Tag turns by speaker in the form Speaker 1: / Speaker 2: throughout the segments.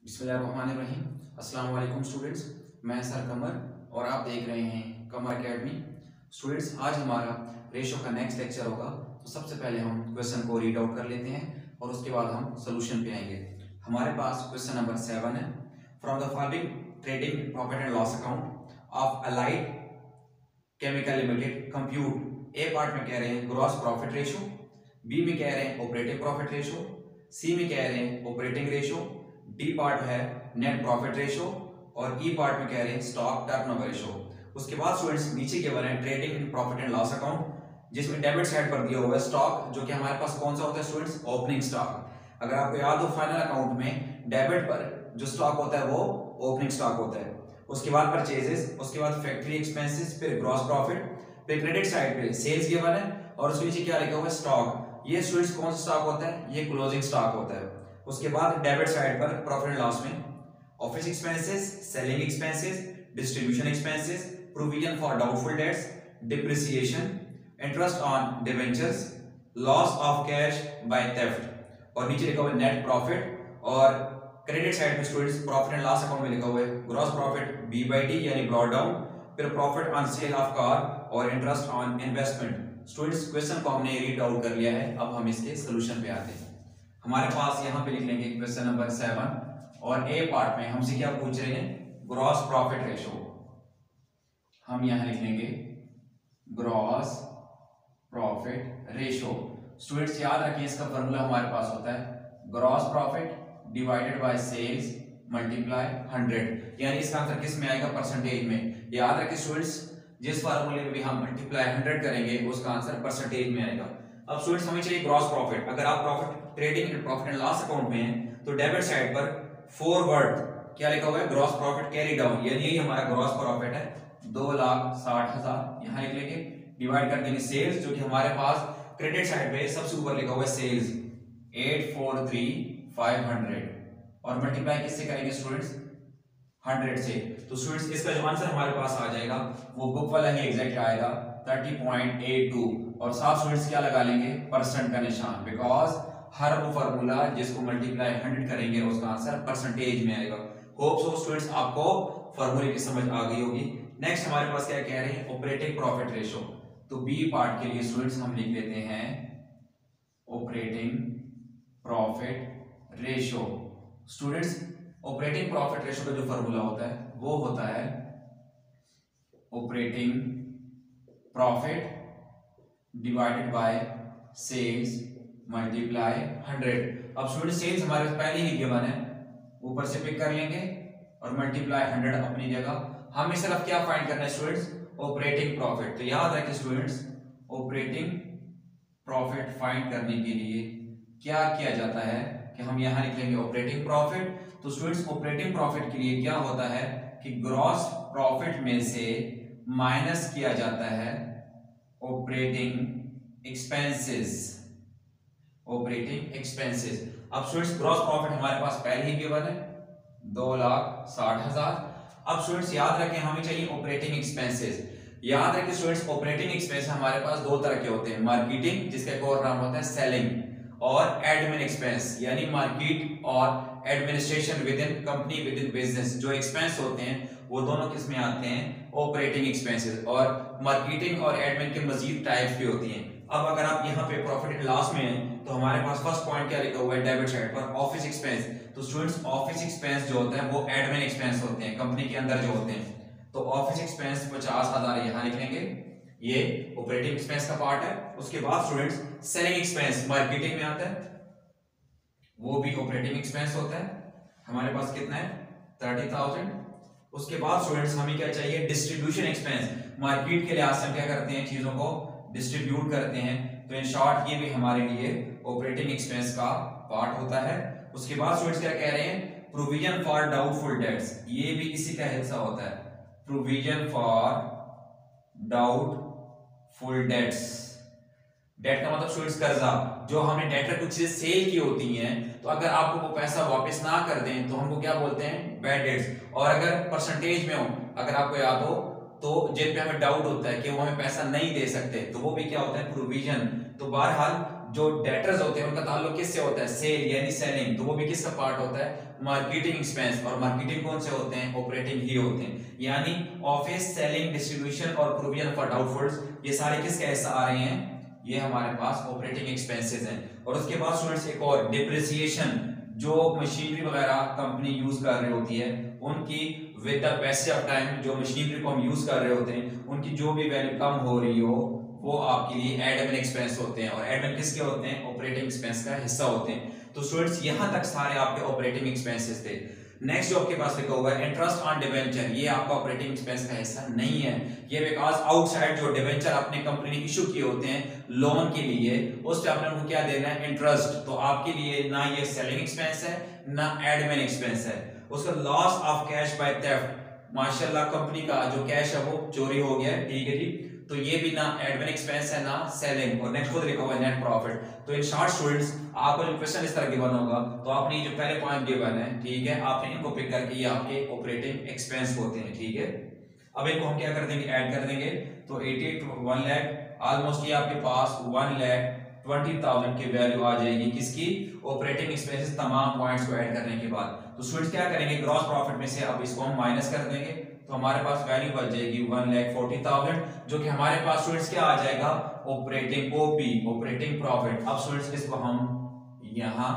Speaker 1: बिस्मिल्लाहिर्रहमानिर्रहीम। अस्सलाम वालेकुम स्टूडेंट्स, मैं सर कमर और आप देख रहे हैं कमर एकेडमी। स्टूडेंट्स, आज हमारा रेशो का नेक्स्ट लेक्चर होगा। तो सबसे पहले हम क्वेश्चन को रीड आउट कर लेते हैं और उसके बाद हम सोल्यूशन पे आएंगे। हमारे पास क्वेश्चन नंबर 7 है। From the following trading profit and loss account of allied chemical limited compute. A part में कह रहे हैं ग्रॉस प्रॉफिट रेशो, बी में कह रहे हैं ऑपरेटिंग प्रॉफिट रेशो, सी में कह रहे हैं ऑपरेटिंग रेशो, डी पार्ट है नेट प्रॉफिट रेशो और ई पार्ट में कह रहे हैं स्टॉक टर्नओवर रेशो। उसके बाद स्टूडेंट्स नीचे के बारे में trading in profit and loss account, जिसमें डेबिट साइड पर दिया हुआ है स्टॉक, जो कि हमारे पास कौन सा होता है स्टूडेंट्स, ओपनिंग स्टॉक। अगर आपको याद हो फाइनल अकाउंट में डेबिट पर जो स्टॉक होता है वो ओपनिंग स्टॉक होता है। उसके बाद परचेजेस, उसके बाद फैक्ट्री एक्सपेंसेस, फिर ग्रॉस प्रॉफिट, फिर क्रेडिट साइड पे सेल्स गिवन है और उसके नीचे क्या लिखा हुआ है स्टॉक। ये स्टूडेंट्स कौन सा स्टॉक होता है, ये क्लोजिंग स्टॉक होता है। उसके बाद डेबिट साइड पर प्रॉफिट एंड लॉस में office expenses, selling expenses, distribution expenses, provision for doubtful debts, depreciation, interest on debentures, loss of cash by theft और नीचे लिखा हुआ है नेट प्रॉफिट। और क्रेडिट साइड में students profit and loss account में लिखा हुआ है ग्रॉस प्रॉफिट B/D यानी ब्रॉट डाउन, फिर profit on sale of car और interest on investment. Students, question को हमने रीड आउट कर लिया है, अब हम इसके सोल्यूशन पे आते हैं। हमारे पास यहाँ पे लिख लेंगे क्वेश्चन नंबर 7 और ए पार्ट में हमसे क्या पूछ रहे हैं, ग्रॉस प्रॉफिट रेशो। हम यहाँ लिख लेंगे ग्रॉस प्रॉफिट रेशो। स्टूडेंट्स याद रखिए इसका फॉर्मूला हमारे पास होता है gross profit divided by sales multiply 100, यानी इसका आंसर किस में आएगा, परसेंटेज में। याद रखिए स्टूडेंट्स, जिस फार्मूले में भी हम मल्टीप्लाई 100 करेंगे उसका आंसर परसेंटेज में आएगा। अब स्टूडेंट्स हमें चाहिए ग्रॉस प्रॉफिट। अगर आप profit trading and profit and loss account में हैं तो डेबिट साइड पर फॉरवर्ड क्या लिखा हुआ है, ग्रॉस प्रॉफिट कैरी डाउन, यानी यही हमारा ग्रॉस प्रॉफिट है 2,60,000। यहाँ लिख लेंगे, डिवाइड कर देंगे सेल्स, जो कि हमारे पास क्रेडिट साइड पे सबसे ऊपर लिखा हुआ है सेल्स 843,500 और मल्टीप्लाई किससे करेंगे स्टूडेंट्स, 100 से। तो स्टूडेंट्स इसका जो आंसर हमारे पास आ जाएगा वो बुक वाला ही एग्जैक्ट आएगा 30.82 और साथ स्टूडेंट्स क्या लगा लेंगे, परसेंट का निशान, बिकॉज हर वो फार्मूला जिसको मल्टीप्लाई 100 करेंगे उसका आंसर परसेंटेज में आएगा। होप सो स्टूडेंट्स आपको फार्मूले की समझ आ गई होगी। नेक्स्ट हमारे पास क्या कह रहे हैं, ऑपरेटिंग प्रॉफिट रेशो। तो बी पार्ट के लिए स्टूडेंट्स हम लिख लेते हैं operating profit ratio. Students operating profit ratio का जो फार्मूला होता है वो होता है operating profit divided by sales multiply 100। अब स्टूडेंट सेल्स हमारे पास पहले ही गिवन है, ऊपर से पिक कर लेंगे और मल्टीप्लाई 100 अपनी जगह। हमें सिर्फ क्या फाइंड करना है स्टूडेंट्स, ऑपरेटिंग प्रॉफिट। तो याद रखिए स्टूडेंट्स, ऑपरेटिंग प्रॉफिट फाइंड करने के लिए क्या किया जाता है कि हम यहां लिख लेंगे ऑपरेटिंग प्रॉफिट। तो स्टूडेंट्स ऑपरेटिंग प्रॉफिट के लिए क्या होता है कि ग्रॉस प्रॉफिट में से माइनस किया जाता है ऑपरेटिंग एक्सपेंसेस, ऑपरेटिंग एक्सपेंसेस। अब स्टूडेंट्स ग्रॉस प्रॉफिट हमारे पास पहले ही गिवन है 2,60,000। अब स्टूडेंट्स याद रखें हमें चाहिए ऑपरेटिंग एक्सपेंसेस। याद रखें स्टूडेंट्स ऑपरेटिंग एक्सपेंस हमारे पास दो तरह के होते हैं, मार्केटिंग जिसका एक और नाम होता है सेलिंग, और एडमिन एक्सपेंस यानी मार्केट और administration within company within business. जो एक्सपेंस होते हैं वो दोनों किस में आते हैं, ऑपरेटिंग एक्सपेंसेस। और मार्केटिंग और एडमिन के मजीद टाइप्स भी होती हैं। अब अगर आप यहाँ पे प्रॉफिट एंड लॉस में हैं तो हमारे पास फर्स्ट पॉइंट क्या लिखा हुआ है, डेबिट साइड पर ऑफिस एक्सपेंस। तो स्टूडेंट्स ऑफिस एक्सपेंस जो होता है वो एडमिन एक्सपेंस होते हैं, कंपनी के अंदर जो होते हैं। तो ऑफिस एक्सपेंस 50,000 यहाँ लिख लेंगे, ये ऑपरेटिंग एक्सपेंस का पार्ट है। उसके बाद स्टूडेंट्स सेलिंग एक्सपेंस मार्केटिंग में आता है, वो भी ऑपरेटिंग एक्सपेंस होता है। हमारे पास कितना है 30,000। उसके बाद स्टूडेंट्स हमें क्या चाहिए, डिस्ट्रीब्यूशन एक्सपेंस। मार्केट के लिहाज से हम क्या करते हैं, चीजों को डिस्ट्रीब्यूट करते हैं। तो इन शॉर्ट ये भी हमारे लिए ऑपरेटिंग एक्सपेंस का पार्ट होता है। उसके बाद स्टूडेंट्स क्या कह रहे हैं, प्रोविजन फॉर डाउटफुल डेट्स, ये भी इसी का हिस्सा होता है। Provision for doubtful debts, debt का मतलब स्टूडेंट्स कर्जा, जो हमने डेटर कुछ चीजें सेल की होती हैं, तो अगर आपको वो पैसा वापस ना कर दें तो हमको क्या बोलते हैं, बैड डेट्स। और अगर परसेंटेज में हो, अगर आपको याद हो तो जिन पे हमें डाउट होता है कि वो हमें पैसा नहीं दे सकते, तो वो भी क्या होता है, प्रोविजन। तो बहरहाल जो डेटर्स होते हैं उनका ताल्लुक किससे होता है, सेल यानी सेलिंग, तो वो भी किसका पार्ट होता है, मार्केटिंग एक्सपेंस। और मार्केटिंग कौन से होते हैं, ऑपरेटिंग ही होते हैं। यानी ऑफिस, सेलिंग, डिस्ट्रीब्यूशन और प्रोविजन फॉर डाउटफुल्स, ये सारे किसके हिस्सा आ रहे हैं, ये हमारे पास ऑपरेटिंग एक्सपेंसेस हैं। और उसके बाद स्टूडेंट्स एक और डिप्रिसिएशन, जो मशीनरी वगैरह कंपनी यूज कर रही होती है उनकी with the passage of time, जो मशीनरी को हम यूज कर रहे होते हैं उनकी जो भी वैल्यू कम हो रही हो वो आपके लिए एडमिन एक्सपेंस होते हैं। और एडमिन किसके होते हैं, ऑपरेटिंग एक्सपेंस का हिस्सा होते हैं। तो स्टूडेंट्स यहां तक सारे आपके ऑपरेटिंग एक्सपेंसेस थे। नेक्स्ट जो आपके पास लिखा हुआ है इंटरेस्ट ऑन डिवेंचर, ये आपका ऑपरेटिंग एक्सपेंस का हिस्सा नहीं है। ये बिकॉज आउटसाइड जो डिवेंचर अपने कंपनी ने इशू किए होते हैं लोन के लिए, उस पे आपने उनको क्या देना है, इंटरेस्ट। तो आपके लिए ना ये सेलिंग एक्सपेंस है ना एडमिन एक्सपेंस है। उसका loss of cash by theft, माशाल्लाह कंपनी का जो कैश है वो चोरी हो गया है, ठीक है जी, तो ये भी ना एडमिन एक्सपेंस है ना सेलिंग। और नेक्स्ट खुद लिखा हुआ है नेट प्रॉफिट। तो इन शॉर्ट स्टूडेंट्स आपको जो क्वेश्चन इस तरह गिवन होगा तो आपने जो पहले पॉइंट गिवन है, ठीक है, आपने इनको पिक करके ये आपके ऑपरेटिंग एक्सपेंस होते हैं, ठीक है। अब इनको हम क्या कर देंगे, ऐड कर देंगे। तो 88 1 लाख, ऑलमोस्ट ये आपके पास 1,20,000 की वैल्यू आ जाएगी किसकी, ऑपरेटिंग एक्सपेंसेस तमाम पॉइंट्स को ऐड करने के बाद। तो स्टूडेंट्स क्या करेंगे, ग्रॉस प्रॉफिट में से अब इसको हम माइनस कर देंगे, तो हमारे पास वैल्यू बच जाएगी 1,40,000, जो कि हमारे पास स्टूडेंट्स क्या आ जाएगा, ऑपरेटिंग ओपी, ऑपरेटिंग प्रॉफिट। अब स्टूडेंट्स इसको हम यहाँ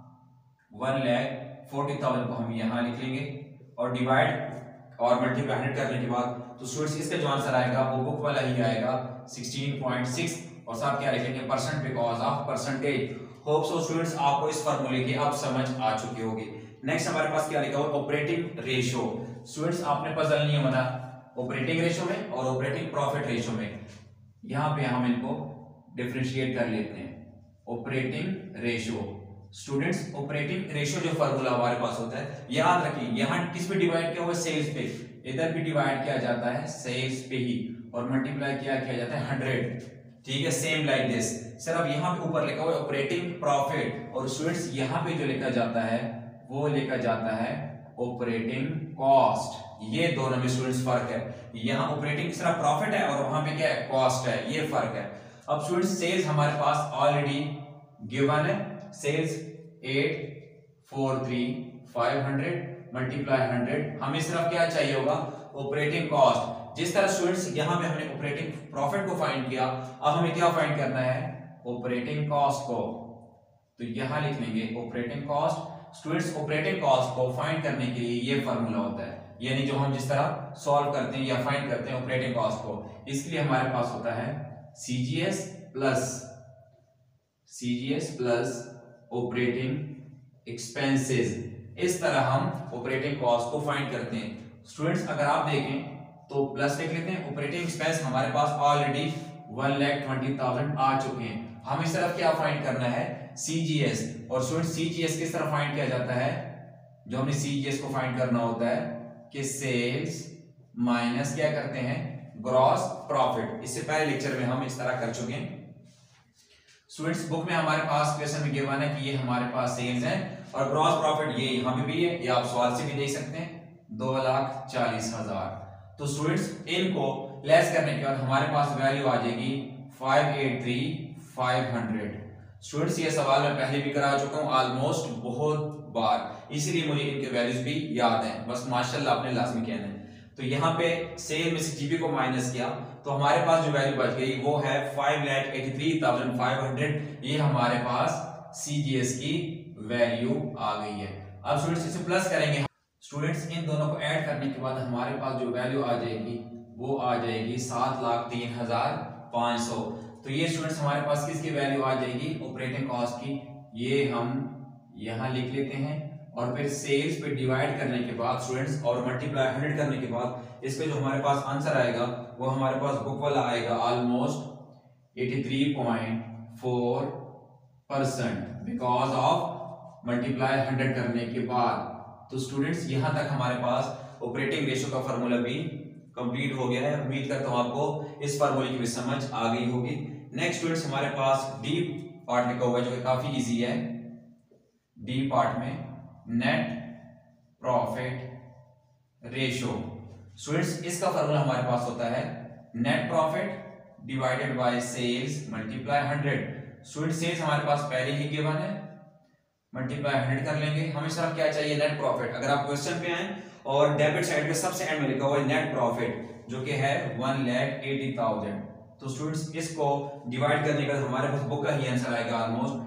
Speaker 1: 1,40,000 को हम यहाँ लिख लेंगे और डिवाइड और मल्टीप्लाई 100 करने के बाद तो स्टूडेंट्स इसका जो आंसर आएगा वो बुक वाला ही आएगा 16.6 और साथ क्या लिखेंगे, percent, because of percentage. Hope so students आपको इस फार्मूले की अब समझ आ चुकी होगी। नेक्स्ट हमारे पास क्या लिखा हुआ, ऑपरेटिंग रेशियो। स्टूडेंट्स आपने पजल नहीं बना ऑपरेटिंग रेशियो में और ऑपरेटिंग प्रॉफिट रेशियो में, यहां पे हम इनको डिफरेंशिएट कर लेते हैं। Operating ratio students, operating ratio जो फार्मूला हमारे पास होता है याद रखिए, यहां किस पे डिवाइड किया हुआ है, सेल्स पे। इधर भी डिवाइड किया जाता है सेल्स पे ही और मल्टीप्लाई किया जाता है 100, ठीक है, सेम लाइक दिस। सर अब यहाँ पे ऊपर लिखा हुआ है ऑपरेटिंग प्रॉफिट और स्टूडेंट्स यहाँ पे जो लिखा जाता है वो लिखा जाता है ऑपरेटिंग कॉस्ट। ये दोनों में स्टूडेंट्स फर्क है, यहाँ ऑपरेटिंग सिर्फ प्रॉफिट है और वहां पे क्या है, कॉस्ट है, ये फर्क है। अब स्टूडेंट्स सेल्स हमारे पास ऑलरेडी गिवन है, सेल्स 843,500 मल्टीप्लाई 100, हमें सिर्फ क्या चाहिए होगा, ऑपरेटिंग कॉस्ट। जिस तरह स्टूडेंट्स यहाँ पे हमने ऑपरेटिंग प्रॉफिट को फाइंड किया, अब हमें क्या फाइंड करना है, ऑपरेटिंग कॉस्ट को। तो यहां लिख लेंगे operating cost. Students operating cost को फाइंड करने के लिए ये फार्मूला होता है, यानी जो हम जिस तरह सॉल्व करते हैं या फाइंड करते हैं ऑपरेटिंग कॉस्ट को, इसके लिए हमारे पास होता है सीजीएस प्लस ऑपरेटिंग एक्सपेंसेस। इस तरह हम ऑपरेटिंग कॉस्ट को फाइंड करते हैं। स्टूडेंट्स अगर आप देखें तो प्लस लिख लेते हैं, ऑपरेटिंग एक्सपेंस हमारे पास ऑलरेडी 1,20,000 आ चुके हैं, हमें सिर्फ क्या फाइंड करना है, सीजीएस। और स्टूडेंट सीजीएस किस तरह फाइंड किया जाता है, जो हमने सीजीएस को फाइंड करना होता है कि सेल्स माइनस क्या करते हैं, ग्रॉस प्रॉफिट। इससे पहले लेक्चर में हम इस तरह कर चुके हैं। स्टूडेंट्स बुक में हमारे पास क्वेश्चन में गिवन है कि ये हमारे पास सेल्स है और ग्रॉस प्रॉफिट ये यहाँ पे भी है, ये आप सवाल से भी देख सकते हैं 2,40,000। तो स्टूडेंट्स इनको लेस करने के बाद हमारे पास वैल्यू आ जाएगी 583,500। स्टूडेंट्स ये सवाल मैं पहले भी करा चुका हूँ ऑलमोस्ट बहुत बार, इसीलिए मुझे इनके वैल्यूज भी याद हैं, बस माशाल्लाह आपने लाजमी कहना है। तो यहाँ पे सेल में से जीबी को माइनस किया तो हमारे पास जो वैल्यू बच गई वो है 5,83,500। ये हमारे पास सीजीएस की वैल्यू आ गई है। अब स्टूडेंट्स इसे प्लस करेंगे। स्टूडेंट्स इन दोनों को ऐड करने के बाद हमारे पास जो वैल्यू आ जाएगी वो आ जाएगी 7,03,500। तो ये स्टूडेंट्स हमारे पास किसकी वैल्यू आ जाएगी, ऑपरेटिंग कॉस्ट की। ये हम यहाँ लिख लेते हैं और फिर सेल्स पे डिवाइड करने के बाद स्टूडेंट्स और मल्टीप्लाई 100 करने के बाद इसका जो हमारे पास आंसर आएगा वो हमारे पास बुक वाला आएगा ऑलमोस्ट 83.4% बिकॉज ऑफ मल्टीप्लाई 100 करने के बाद। तो स्टूडेंट्स यहां तक हमारे पास ऑपरेटिंग रेशियो का फार्मूला भी कंप्लीट हो गया है। उम्मीद करता हूं आपको इस फार्मूले की भी समझ आ गई होगी। नेक्स्ट स्टूडेंट्स हमारे पास डी पार्ट लिखा हुआ है जो कि काफी इजी है। डी पार्ट में नेट प्रॉफिट रेशियो। स्टूडेंट्स इसका फार्मूला हमारे पास होता है net profit divided by sales multiply 100। Student sales हमारे पास पहले ही गिवन है, मल्टीप्लाई 100 कर लेंगे। हमें सिर्फ क्या चाहिए, नेट प्रॉफिट। अगर आप क्वेश्चन पे आए और डेबिट साइड पे सबसे एंड में लिखा हुआ है नेट प्रॉफिट जो कि है 1,80,000, तो स्टूडेंट्स इसको डिवाइड करने का हमारे पास बुक का ही आंसर आएगा ऑलमोस्ट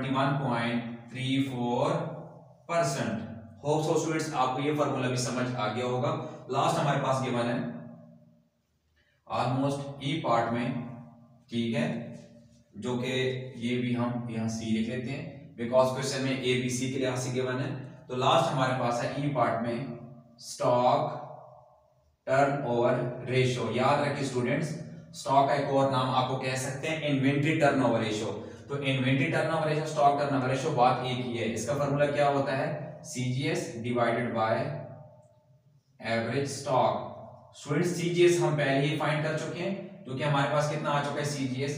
Speaker 1: 21.34%। होप सो स्टूडेंट्स आपको ये फार्मूला भी समझ आ गया होगा। लास्ट हमारे पास गिवन है ऑलमोस्ट ई पार्ट में, ठीक है, जो कि ये भी हम यहाँ सी लिख लेते हैं बिकॉज क्वेश्चन में ए बी सी के लिहाज से गिवन है। तो लास्ट हमारे पास है ई पार्ट में स्टॉक टर्नओवर रेशियो। याद रखिए स्टूडेंट्स, स्टॉक का एक और नाम आपको कह सकते हैं इन्वेंट्री टर्नओवर रेशियो। तो inventory turnover ratio, stock turnover ratio, बात एक ही है। इसका फार्मूला क्या होता है, CGS divided by average stock. Students CGS हम पहले ही फाइंड कर चुके हैं, क्योंकि हमारे पास कितना आ चुका है सीजीएस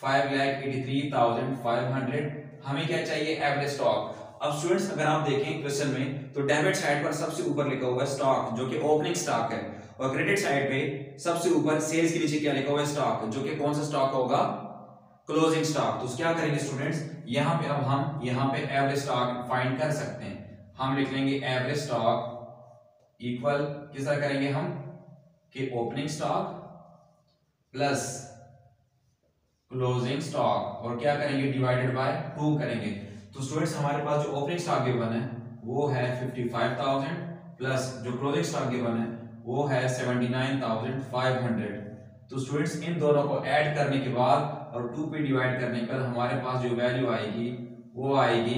Speaker 1: 5,83,500। हमें क्या चाहिए, एवरेज स्टॉक। अब स्टूडेंट्स अगर आप देखें क्वेश्चन में तो डेबिट साइड पर सबसे ऊपर लिखा हुआ है स्टॉक जो कि ओपनिंग स्टॉक है, और क्रेडिट साइड पे सबसे ऊपर सेल्स के नीचे क्या लिखा हुआ है, स्टॉक, जो कि कौन सा स्टॉक होगा, क्लोजिंग स्टॉक। तो क्या करेंगे स्टूडेंट्स, यहाँ पे अब हम यहाँ पे एवरेज स्टॉक फाइंड कर सकते हैं। हम लिख लेंगे एवरेज स्टॉक इक्वल किस तरह करेंगे हम कि opening stock plus closing stock, और क्या करेंगे डिवाइडेड बाय 2 करेंगे। तो स्टूडेंट्स हमारे पास जो ओपनिंग स्टॉक गिवन है वो है 55,000 प्लस जो क्लोजिंग स्टॉक गिवन है वो है 79,500। तो स्टूडेंट्स इन दोनों को ऐड करने के बाद और 2 पे डिवाइड करने पर हमारे पास जो वैल्यू आएगी वो आएगी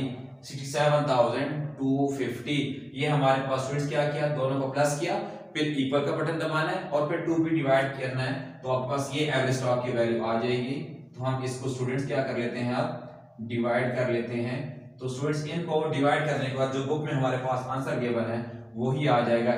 Speaker 1: 67,250। ये हमारे पास स्टूडेंट्स क्या किया, दोनों को प्लस किया, फिर इक्वल का बटन दबाना है और फिर 2 पे डिवाइड करना है, तो आपके पास ये एवरेज स्टॉक की वैल्यू आ जाएगी। तो हम इसको स्टूडेंट्स क्या कर लेते हैं, अब डिवाइड कर लेते हैं। तो स्टूडेंट्स इनको डिवाइड करने के बाद जो बुक में हमारे पास आंसर गिवन है वही आ जाएगा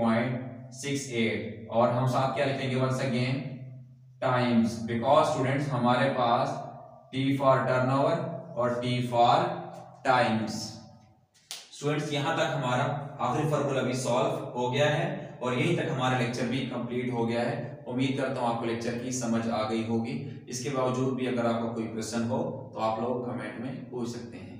Speaker 1: 8.68, और हम साथ क्या लिखेंगे once again times, because students हमारे पास टी फॉर टर्नओवर और टी फॉर टाइम्स। स्टूडेंट्स यहां तक हमारा आखिरी फार्मूला भी सॉल्व हो गया है और यहीं तक हमारा लेक्चर भी कंप्लीट हो गया है। उम्मीद करता हूं आपको लेक्चर की समझ आ गई होगी। इसके बावजूद भी अगर आपको कोई क्वेश्चन हो तो आप लोग कमेंट में पूछ सकते हैं।